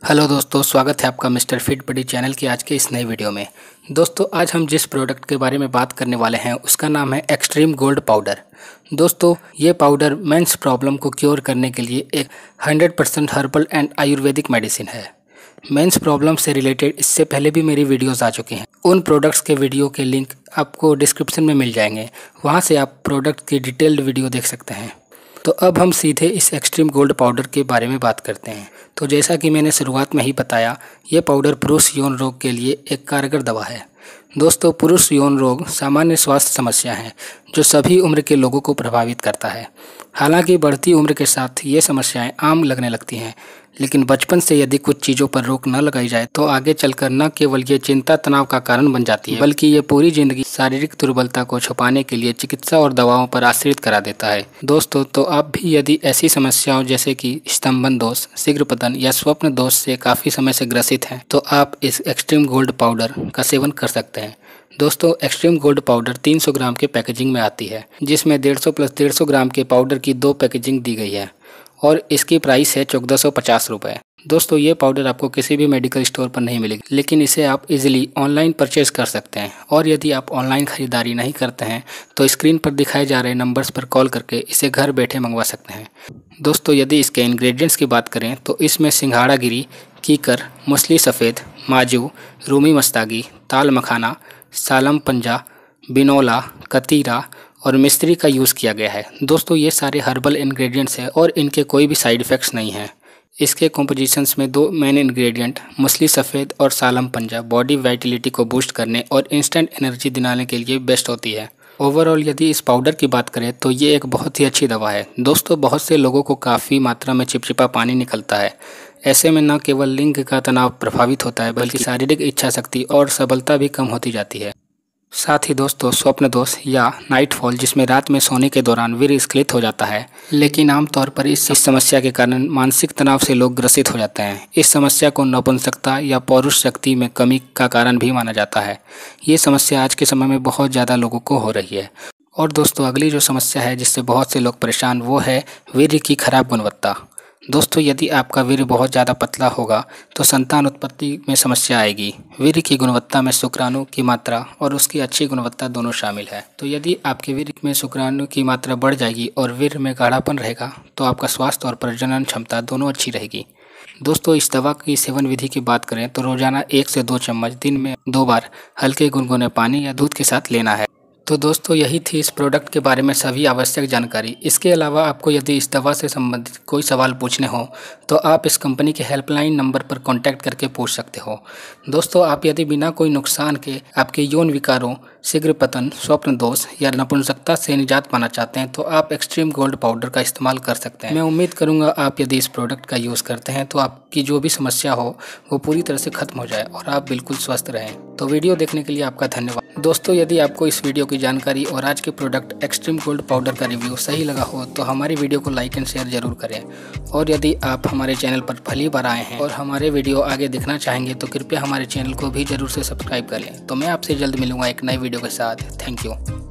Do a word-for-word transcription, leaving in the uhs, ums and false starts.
Hello दोस्तों, स्वागत है आपका मिस्टर फिट बॉडी चैनल की आज के इस नए वीडियो में। दोस्तों, आज हम जिस प्रोडक्ट के बारे में बात करने वाले हैं उसका नाम है एक्सट्रीम गोल्ड पाउडर। दोस्तों, ये पाउडर मेंस प्रॉब्लम को क्योर करने के लिए एक hundred percent herbal and Ayurvedic medicine है। मेंस प्रॉब्लम से रिलेटेड इससे पहले भी मेरी वीडियोस आ चुकी हैं। उन प्रोडक्ट्स के वीडियो के लिंक आपको डिस्क्रिप्शन में मिल जाएंगे, वहाँ से आप प्रोडक्ट की डिटेल्ड वीडियो देख सकते हैं। तो अब हम सीधे इस एक्सट्रीम गोल्ड पाउडर के बारे में बात करते हैं। तो जैसा कि मैंने शुरुआत में ही बताया, ये पाउडर पुरुष यौन रोग के लिए एक कारगर दवा है। दोस्तों, पुरुष यौन रोग सामान्य स्वास्थ्य समस्या है जो सभी उम्र के लोगों को प्रभावित करता है। हालांकि बढ़ती उम्र के साथ ये समस्याएं आम लगने लगती हैं, लेकिन बचपन से यदि कुछ चीज़ों पर रोक न लगाई जाए तो आगे चलकर न केवल ये चिंता तनाव का कारण बन जाती है, बल्कि ये पूरी जिंदगी शारीरिक दुर्बलता को छुपाने के लिए चिकित्सा और दवाओं पर आश्रित करा देता है। दोस्तों, तो आप भी यदि ऐसी समस्याओं जैसे कि स्तंभन दोष, शीघ्र पतन या स्वप्न दोष से काफ़ी समय से ग्रसित हैं, तो आप इस एक्सट्रीम गोल्ड पाउडर का सेवन कर सकते हैं। दोस्तों, एक्सट्रीम गोल्ड पाउडर तीन सौ ग्राम के पैकेजिंग में आती है, जिसमें डेढ़ सौ प्लस डेढ़ सौ ग्राम के पाउडर की दो पैकेजिंग दी गई है और इसकी प्राइस है चौदह सौ पचास रुपये। दोस्तों, ये पाउडर आपको किसी भी मेडिकल स्टोर पर नहीं मिलेगी, लेकिन इसे आप इजीली ऑनलाइन परचेज कर सकते हैं। और यदि आप ऑनलाइन खरीदारी नहीं करते हैं तो स्क्रीन पर दिखाए जा रहे नंबर्स पर कॉल करके इसे घर बैठे मंगवा सकते हैं। दोस्तों, यदि इसके इंग्रेडिएंट्स की बात करें तो इसमें सिंघाड़ा गिरी, कीकर, मछली सफ़ेद, माजू, रूमी मस्तागी, ताल मखाना, सालम पंजा, बिनौला, कतीरा और मिस्त्री का यूज़ किया गया है। दोस्तों, ये सारे हर्बल इंग्रेडिएंट्स हैं और इनके कोई भी साइड इफ़ेक्ट्स नहीं हैं। इसके कॉम्पोजिशंस में दो मेन इंग्रेडिएंट मछली सफ़ेद और सालम पंजा बॉडी वाइटलिटी को बूस्ट करने और इंस्टेंट एनर्जी दिलाने के लिए बेस्ट होती है। ओवरऑल यदि इस पाउडर की बात करें तो ये एक बहुत ही अच्छी दवा है। दोस्तों, बहुत से लोगों को काफ़ी मात्रा में चिपचिपा पानी निकलता है। ऐसे में न केवल लिंग का तनाव प्रभावित होता है, बल्कि शारीरिक इच्छा शक्ति और सबलता भी कम होती जाती है। साथ ही दोस्तों, स्वप्न दोष या नाइट फॉल, जिसमें रात में सोने के दौरान वीर्य स्खलित हो जाता है, लेकिन आमतौर पर इस समस्या के कारण मानसिक तनाव से लोग ग्रसित हो जाते हैं। इस समस्या को नपुंसकता या पौरुष शक्ति में कमी का कारण भी माना जाता है। ये समस्या आज के समय में बहुत ज़्यादा लोगों को हो रही है। और दोस्तों, अगली जो समस्या है जिससे बहुत से लोग परेशान, वो है वीर्य की खराब गुणवत्ता। दोस्तों, यदि आपका वीर्य बहुत ज़्यादा पतला होगा तो संतान उत्पत्ति में समस्या आएगी। वीर्य की गुणवत्ता में शुक्राणु की मात्रा और उसकी अच्छी गुणवत्ता दोनों शामिल है। तो यदि आपके वीर्य में शुक्राणु की मात्रा बढ़ जाएगी और वीर्य में गाढ़ापन रहेगा तो आपका स्वास्थ्य और प्रजनन क्षमता दोनों अच्छी रहेगी। दोस्तों, इस दवा की सेवन विधि की बात करें तो रोजाना एक से दो चम्मच दिन में दो बार हल्के गुनगुने पानी या दूध के साथ लेना है। तो दोस्तों, यही थी इस प्रोडक्ट के बारे में सभी आवश्यक जानकारी। इसके अलावा आपको यदि इस दवा से संबंधित कोई सवाल पूछने हो तो आप इस कंपनी के हेल्पलाइन नंबर पर कांटेक्ट करके पूछ सकते हो। दोस्तों, आप यदि बिना कोई नुकसान के आपके यौन विकारों, शीघ्र पतन, स्वप्न दोष या नपुंसकता से निजात पाना चाहते हैं तो आप एक्सट्रीम गोल्ड पाउडर का इस्तेमाल कर सकते हैं। मैं उम्मीद करूंगा आप यदि इस प्रोडक्ट का यूज़ करते हैं तो आपकी जो भी समस्या हो वो पूरी तरह से खत्म हो जाए और आप बिल्कुल स्वस्थ रहें। तो वीडियो देखने के लिए आपका धन्यवाद। दोस्तों, यदि आपको इस वीडियो की जानकारी और आज के प्रोडक्ट एक्सट्रीम गोल्ड पाउडर का रिव्यू सही लगा हो तो हमारी वीडियो को लाइक एंड शेयर जरूर करें। और यदि आप हमारे चैनल पर पहली बार आए हैं और हमारे वीडियो आगे देखना चाहेंगे तो कृपया हमारे चैनल को भी जरूर से सब्सक्राइब करें। तो मैं आपसे जल्द मिलूंगा एक नई वीडियो के साथ। Thank you.